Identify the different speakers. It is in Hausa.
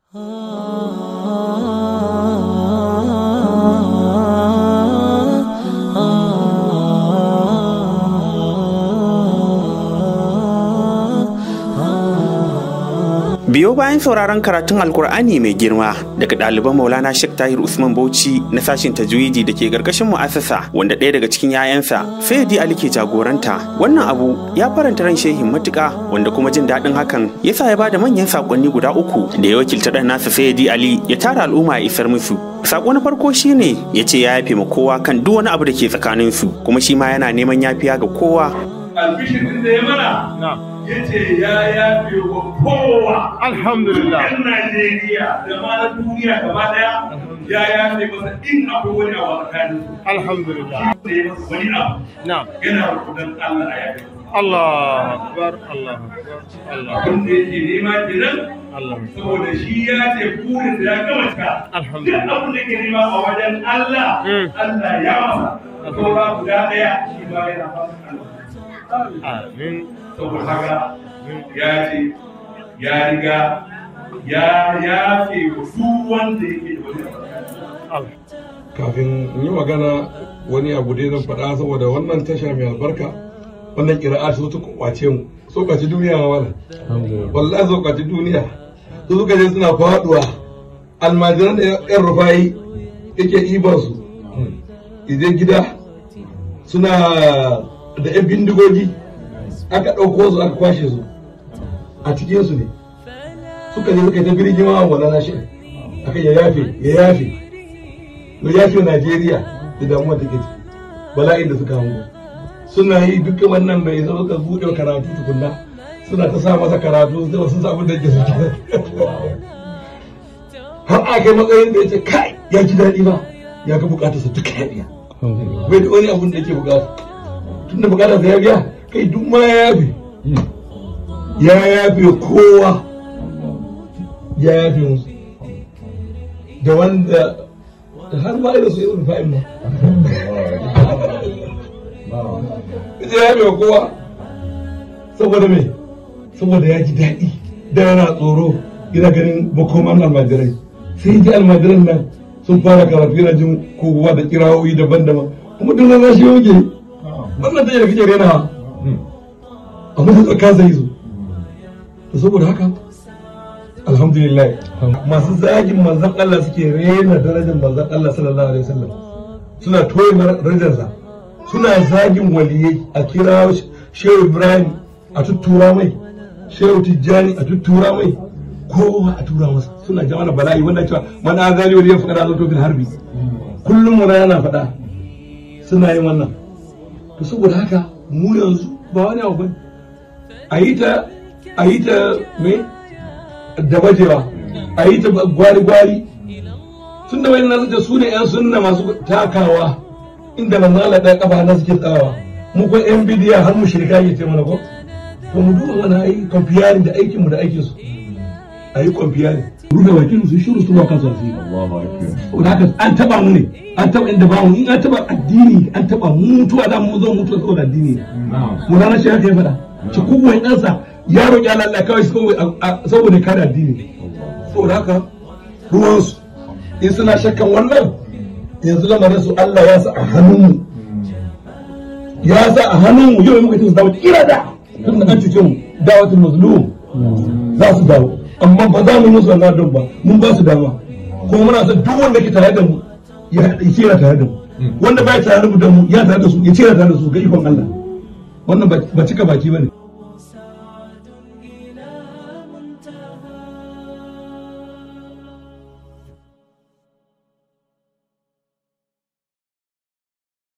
Speaker 1: Biyo bayan sauraron karatun Alkur'ani mai girma daga ɗaliban Maulana Sheikh Tahir Usman Bauchi na sashin tajwidi da ke ƙarƙashin mu'assasa wanda ɗaya daga cikin 'ya'yansa Sayyidi Ali ke jagoranta. Wannan abu ya faranta ran shehin matuƙa wanda kuma jin daɗin hakan yasa ya bada manyan saƙonni guda 3 da ya wakilta ɗan nasa Sayyidi Ali ya tara al'umma ya isar musu. Sako na farko shine ya ce ya yafe ma kowa kan duk wani abu da ke tsakaninsu kuma shi ma yana neman yafiya ga kowa.
Speaker 2: Albishirin da ya mana yace ya yafe wa kowa,
Speaker 3: alhamdulillah,
Speaker 2: yan Najeriya da ma na duniya gaba daya ya yafe masa in akwai wani abu a tsakanin su,
Speaker 3: alhamdulillah,
Speaker 2: wani abu yana rukunan Allah a yafe.
Speaker 3: Allah akbar, Allah akbar, Allah
Speaker 2: abin da yake nema kenan, saboda shi ya ce burin da ya gama cika, duk abin da ke nema a wajen Allah, Allah ya masa, saura guda daya shi ba yana fasa Allah.
Speaker 3: amin.
Speaker 2: Saboda haka ya ce ya riga ya yafe duk wanda yake da wani.
Speaker 4: Kafin in yi magana wani abu dai zan faɗa saboda wannan tasha mai albarka, wannan ƙira'a su ta kwace mu, so kwace duniya ma wala. Wallahi so kwace duniya. Su suka je suna faɗuwa almajiran da yan rufayi yake iban su. Idan gida suna da yan bindigogi aka ɗauko su aka kwashe su a cikin su ne suka je suka ta birgima wa Maulana Sheikh aka ya yafe Najeriya da damuwa take ci bala'in da suka hango suna yi dukkan wannan bai zo suka buɗe karatu tukunna suna ta sa masa karatu sai sun samu da yake su har a kai matsayin da ya ce kai ya ji daɗi ba ya ga bukatarsa duka ya biya bai da wani abun da yake bukata tun da bukatarsa ya biya kai duk ma ya yafe kowa ya yafe musu da wanda har ma irin su irin fa'in ma ya yafe kowa saboda me saboda ya ji daɗi da yana tsoro yana ganin makoman almajirai sai ji almajiran nan sun fara karatu yana jin kowa da kirawoyi daban-daban kuma duk na shi yauke wannan ta yi da kake rena amma da tsaka zai zo to saboda haka alhamdulillah masu zagin manzon Allah suke rena darajar manzon Allah sallallahu alaihi wasallam suna toye darajarsa suna zagin waliyai a kira Shehu Ibrahim a tuttura mai Shehu Tijjani a tuttura mai kowa a tura masa suna jama'a bala'i wanda cewa man azali waliyan faqara zato fil harbi kullum mu yana faɗa suna yin wannan to saboda haka mu yanzu ba wani abu bane a yi ta me da bajewa a yi ta gwari-gwari tun da wani nasu su ne 'yan sunna masu takawa inda manzo Allah ɗaya kafa na suke tsawa mu ko 'yan bidiya har mu shirka ke ce mana ko to mu duba wani ayi kwamfiyarin da aikin mu da aikin su ayi kwamfiyarin rufe bakin su shiru su ba kansu su yi haka an taba mu ne an taba inda ba mu in an taba addini an taba mutuwa da mu zo mutuwa saboda addini mu na shi haka ya faɗa ci kubuwan ɗansa ya roƙi Allah kawai saboda kare addini saboda haka ruwansu in suna shakkan wannan yanzu lamarin su Allah ya sa a hannunmu ya sa a hannunmu yau muka ce su dawo kira da tun da an cuce mu dawatul mazlum za su dawo amma ba za mu musu wannan don ba mun ba su dama kuma muna son duk wanda ke tare da mu ya ce tare da mu wanda ba ya tare da mu ya tare da su ya ce tare da su ga ikon Allah wannan ba cika baki bane